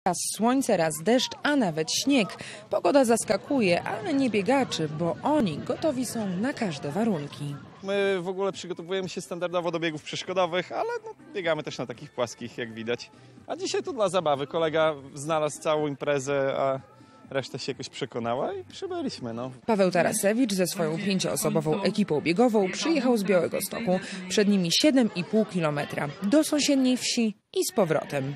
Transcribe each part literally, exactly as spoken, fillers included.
Raz słońce, raz deszcz, a nawet śnieg. Pogoda zaskakuje, ale nie biegaczy, bo oni gotowi są na każde warunki. My w ogóle przygotowujemy się standardowo do biegów przeszkodowych, ale no, biegamy też na takich płaskich, jak widać. A dzisiaj to dla zabawy. Kolega znalazł całą imprezę, a reszta się jakoś przekonała i przybyliśmy. No. Paweł Tarasewicz ze swoją pięcioosobową ekipą biegową przyjechał z Białegostoku. Przed nimi siedem i pół kilometra do sąsiedniej wsi i z powrotem.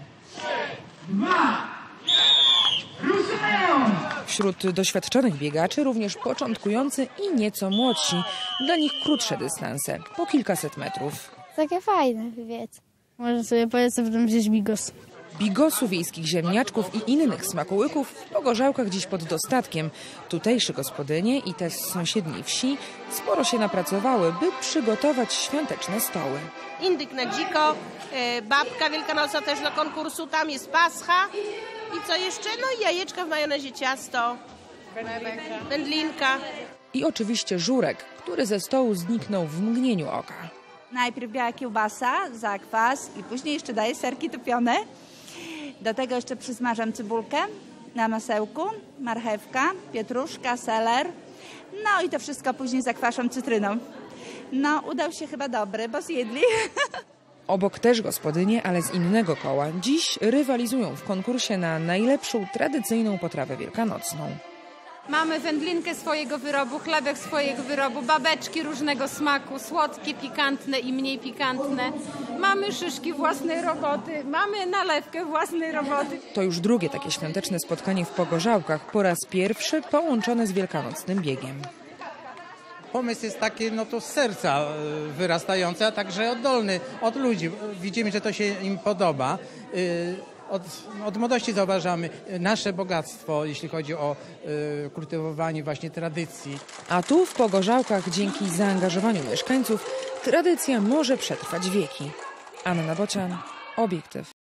Wśród doświadczonych biegaczy również początkujący i nieco młodsi. Dla nich krótsze dystanse, po kilkaset metrów. Takie fajne, wiec. Może sobie polecę potem wziąć bigos. Bigosu, wiejskich ziemniaczków i innych smakołyków w Pogorzałkach dziś pod dostatkiem. Tutejsze gospodynie i te z sąsiedniej wsi sporo się napracowały, by przygotować świąteczne stoły. Indyk na dziko, babka wielkanocna też do konkursu, tam jest pascha i co jeszcze? No i jajeczka w majonezie, ciasto, wędlinka. I oczywiście żurek, który ze stołu zniknął w mgnieniu oka. Najpierw biała kiełbasa, zakwas i później jeszcze daję serki topione. Do tego jeszcze przysmażam cybulkę na masełku, marchewka, pietruszka, seler. No i to wszystko później zakwaszam cytryną. No, udał się chyba dobry, bo zjedli. Obok też gospodynie, ale z innego koła, dziś rywalizują w konkursie na najlepszą tradycyjną potrawę wielkanocną. Mamy wędlinkę swojego wyrobu, chlebek swojego wyrobu, babeczki różnego smaku, słodkie, pikantne i mniej pikantne. Mamy szyszki własnej roboty, mamy nalewkę własnej roboty. To już drugie takie świąteczne spotkanie w Pogorzałkach, po raz pierwszy połączone z wielkanocnym biegiem. Pomysł jest taki, no to z serca wyrastający, a także oddolny od ludzi. Widzimy, że to się im podoba. Od, od młodości zauważamy nasze bogactwo, jeśli chodzi o y, kultywowanie właśnie tradycji. A tu w Pogorzałkach dzięki zaangażowaniu mieszkańców tradycja może przetrwać wieki. Anna Bocian, Obiektyw.